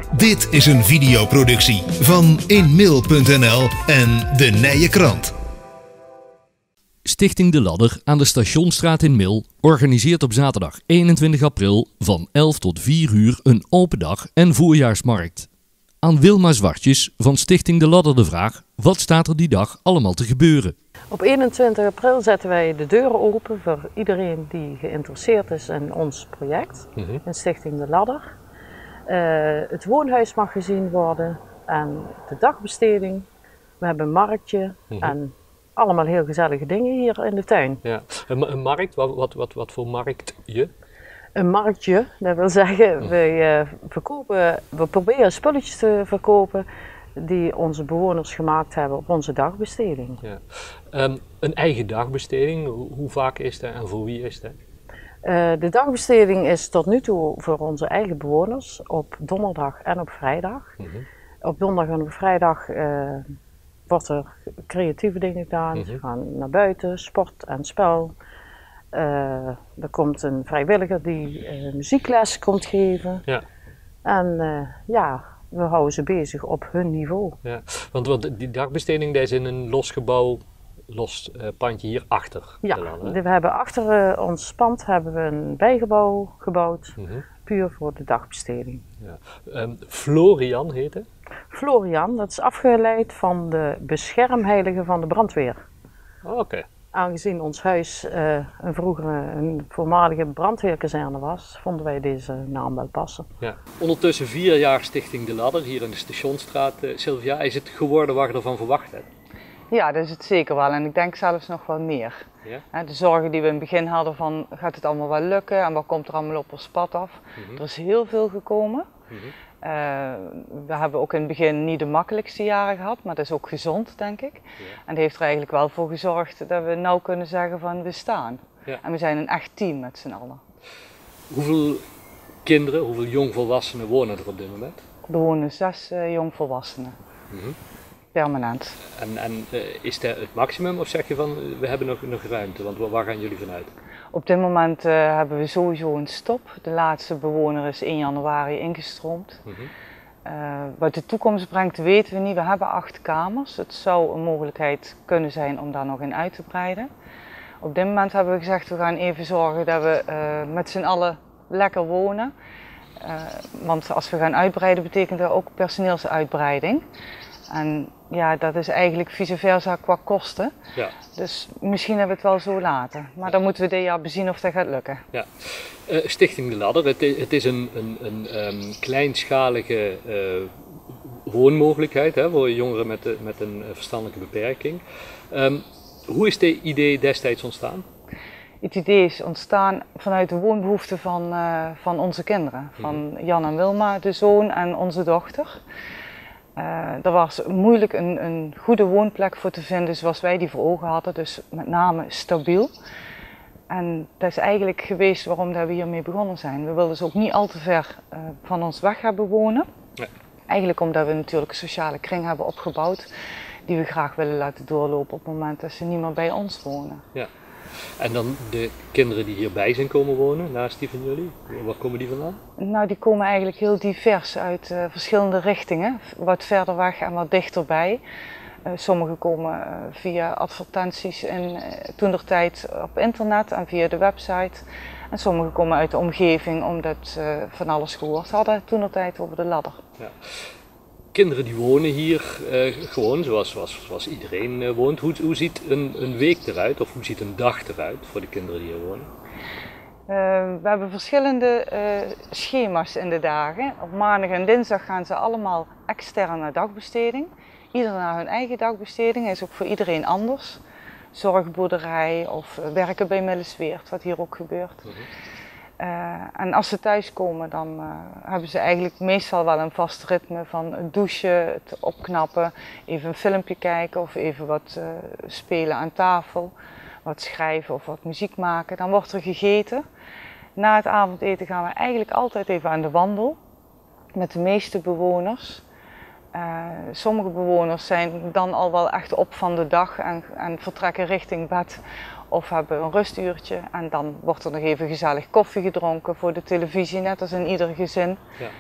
Dit is een videoproductie van Inmail.nl en De Nije Krant. Stichting De Ladder aan de Stationsstraat in Mil organiseert op zaterdag 21 april van 11 tot 4 uur een open dag en voorjaarsmarkt. Aan Wilma Zwartjes van Stichting De Ladder de vraag: wat staat er die dag allemaal te gebeuren? Op 21 april zetten wij de deuren open voor iedereen die geïnteresseerd is in ons project, in Stichting De Ladder. Het woonhuis mag gezien worden en de dagbesteding. We hebben een marktje en allemaal heel gezellige dingen hier in de tuin. Ja. Een markt, wat voor marktje? Een marktje, dat wil zeggen, we proberen spulletjes te verkopen die onze bewoners gemaakt hebben op onze dagbesteding. Ja. Een eigen dagbesteding, hoe vaak is dat en voor wie is dat? De dagbesteding is tot nu toe voor onze eigen bewoners op donderdag en op vrijdag. Op donderdag en op vrijdag wordt er creatieve dingen gedaan. Ze gaan naar buiten, sport en spel. Er komt een vrijwilliger die muziekles komt geven. Ja. En we houden ze bezig op hun niveau. Ja. Want die dagbesteding die is in een los gebouw, pandje hier achter. Ja, we hebben achter ons pand een bijgebouw gebouwd, puur voor de dagbesteding. Ja. Florian heet het? Florian, dat is afgeleid van de beschermheilige van de brandweer. Oké. Aangezien ons huis een voormalige brandweerkazerne was, vonden wij deze naam wel passen. Ja. Ondertussen 4 jaar Stichting De Ladder hier in de Stationsstraat. Sylvia, is het geworden wat je ervan verwacht hebt? Ja, dat is het zeker wel en ik denk zelfs nog wel meer. Ja? De zorgen die we in het begin hadden van gaat het allemaal wel lukken en wat komt er allemaal op ons pad af. Er is heel veel gekomen. We hebben ook in het begin niet de makkelijkste jaren gehad, maar dat is ook gezond, denk ik. Ja. En dat heeft er eigenlijk wel voor gezorgd dat we nou kunnen zeggen van we staan. Ja. En we zijn een echt team met z'n allen. Hoeveel kinderen, hoeveel jongvolwassenen wonen er op dit moment? Er wonen 6 jongvolwassenen. Permanent. En is dat het maximum of zeg je van we hebben nog ruimte? Want waar gaan jullie vanuit? Op dit moment hebben we sowieso een stop. De laatste bewoner is 1 januari ingestroomd. Wat de toekomst brengt weten we niet. We hebben 8 kamers. Het zou een mogelijkheid kunnen zijn om daar nog in uit te breiden. Op dit moment hebben we gezegd we gaan even zorgen dat we met z'n allen lekker wonen. Want als we gaan uitbreiden betekent dat ook personeelsuitbreiding. En ja, dat is eigenlijk vice versa qua kosten. Ja. Dus misschien hebben we het wel zo laten. Maar dan moeten we dit jaar bezien of dat gaat lukken. Ja. Stichting De Ladder, het is een kleinschalige woonmogelijkheid voor jongeren met een verstandelijke beperking. Hoe is dit idee destijds ontstaan? Het idee is ontstaan vanuit de woonbehoeften van onze kinderen. Van Jan en Wilma, de zoon en onze dochter. Er was moeilijk een goede woonplek voor te vinden zoals wij die voor ogen hadden, dus met name stabiel. En dat is eigenlijk geweest waarom we hiermee begonnen zijn. We wilden ze ook niet al te ver van ons weg hebben wonen. Nee. Eigenlijk omdat we natuurlijk een sociale kring hebben opgebouwd die we graag willen laten doorlopen op het moment dat ze niet meer bij ons wonen. Ja. En dan de kinderen die hierbij zijn komen wonen, naast die van jullie, waar komen die vandaan? Nou, die komen eigenlijk heel divers uit verschillende richtingen, wat verder weg en wat dichterbij. Sommigen komen via advertenties toentertijd op internet en via de website. En sommigen komen uit de omgeving omdat ze van alles gehoord hadden toentertijd over De Ladder. Ja. Kinderen die wonen hier gewoon zoals iedereen woont. Hoe ziet een week eruit of hoe ziet een dag eruit voor de kinderen die hier wonen? We hebben verschillende schema's in de dagen. Op maandag en dinsdag gaan ze allemaal extern naar dagbesteding. Ieder naar hun eigen dagbesteding, is ook voor iedereen anders. Zorgboerderij of werken bij Millesweert, wat hier ook gebeurt. En als ze thuiskomen, dan hebben ze eigenlijk meestal wel een vast ritme van het douchen, het opknappen, even een filmpje kijken of even wat spelen aan tafel, wat schrijven of wat muziek maken. Dan wordt er gegeten. Na het avondeten gaan we eigenlijk altijd even aan de wandel met de meeste bewoners. Sommige bewoners zijn dan al wel echt op van de dag en vertrekken richting bed of hebben een rustuurtje. En dan wordt er nog even gezellig koffie gedronken voor de televisie, net als in ieder gezin. Ja.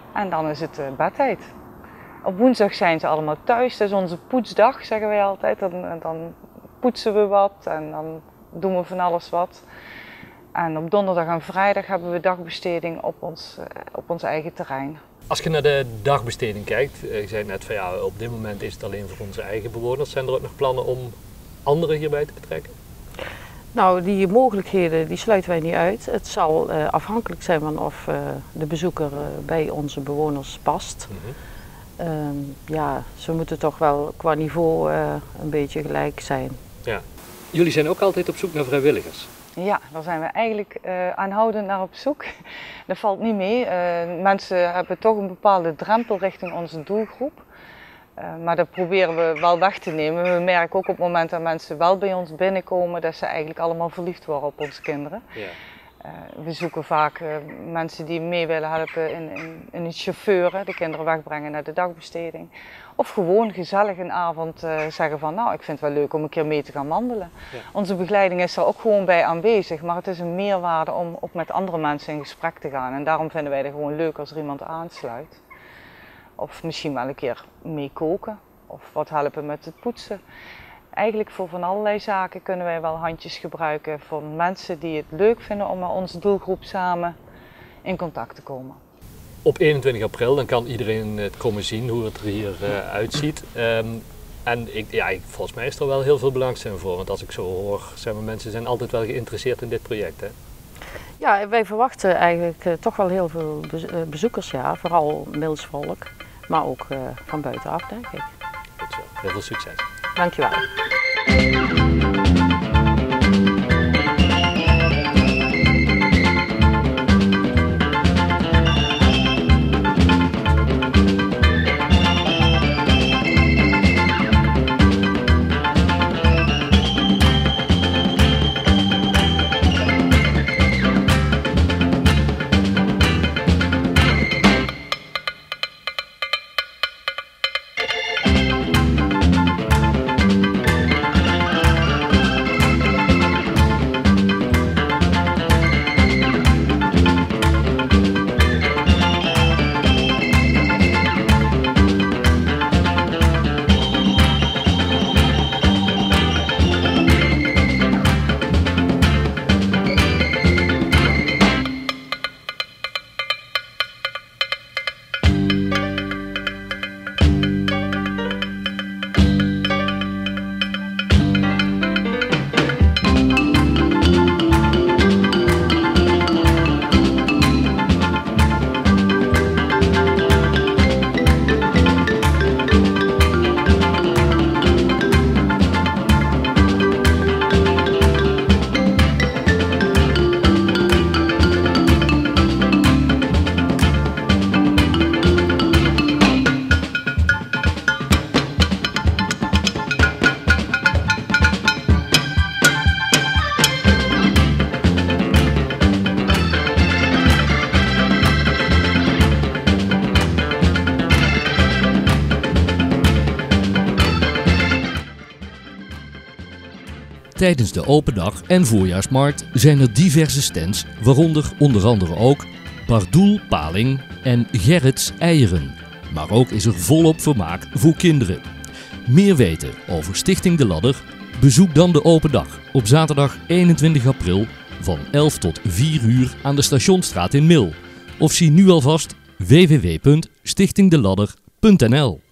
En dan is het bedtijd. Op woensdag zijn ze allemaal thuis, dat is onze poetsdag, zeggen wij altijd. Dan poetsen we wat en dan doen we van alles wat. En op donderdag en vrijdag hebben we dagbesteding op ons eigen terrein. Als je naar de dagbesteding kijkt, je zei net van ja, op dit moment is het alleen voor onze eigen bewoners. Zijn er ook nog plannen om anderen hierbij te betrekken? Nou, die mogelijkheden die sluiten wij niet uit. Het zal afhankelijk zijn van of de bezoeker bij onze bewoners past. Ja, ze moeten toch wel qua niveau een beetje gelijk zijn. Ja. Jullie zijn ook altijd op zoek naar vrijwilligers? Ja, daar zijn we eigenlijk aanhoudend naar op zoek. Dat valt niet mee. Mensen hebben toch een bepaalde drempel richting onze doelgroep. Maar dat proberen we wel weg te nemen. We merken ook op het moment dat mensen wel bij ons binnenkomen, dat ze eigenlijk allemaal verliefd worden op onze kinderen. Ja. We zoeken vaak mensen die mee willen helpen in het chauffeuren, de kinderen wegbrengen naar de dagbesteding. Of gewoon gezellig een avond zeggen van nou, ik vind het wel leuk om een keer mee te gaan wandelen. Ja. Onze begeleiding is er ook gewoon bij aanwezig, maar het is een meerwaarde om ook met andere mensen in gesprek te gaan. En daarom vinden wij het gewoon leuk als er iemand aansluit. Of misschien wel een keer mee koken of wat helpen met het poetsen. Eigenlijk voor van allerlei zaken kunnen wij wel handjes gebruiken van mensen die het leuk vinden om met onze doelgroep samen in contact te komen. Op 21 april dan kan iedereen het komen zien hoe het er hier uitziet. En volgens mij is er wel heel veel belangstelling voor, want als ik zo hoor, mensen zijn altijd wel geïnteresseerd in dit project. Hè? Ja, wij verwachten eigenlijk toch wel heel veel bezoekers, ja, vooral Milsvolk, maar ook van buitenaf, denk ik. Goed zo, heel veel succes. Dankjewel. Tijdens de open dag en voorjaarsmarkt zijn er diverse stands, waaronder onder andere ook Pardoel Paling en Gerrits Eieren. Maar ook is er volop vermaak voor kinderen. Meer weten over Stichting De Ladder? Bezoek dan de open dag op zaterdag 21 april van 11 tot 4 uur aan de Stationsstraat in Mil. Of zie nu alvast www.stichtingdeladder.nl.